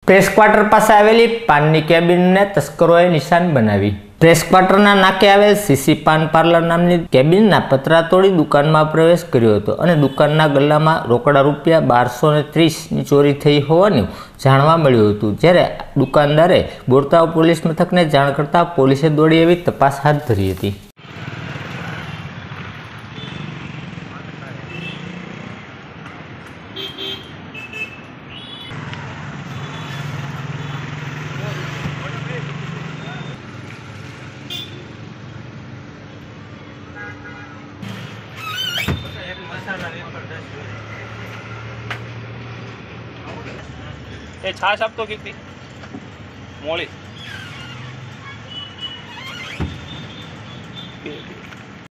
Press quarter પાસે આવેલી પાનની કેબિનને તસ્કરોએ નિશાન બનાવી। પ્રેસ ક્વાર્ટરના નાકે આવેલ સીસી પાન પાર્લર નામની કેબિનના પતરા તોડી દુકાનમાં પ્રવેશ કર્યો હતો અને દુકાનના ગલ્લામાં રોકડા રૂપિયા 1230ની ચોરી થઈ હોવાનું જાણવા મળ્યું હતું। જ્યારે દુકાનદારે બોરતાવ પોલીસ મથકને જાણ કરતા પોલીસે દોડી આવી તપાસ હાથ ધરી હતી। छाछ आप तो कितनी मोली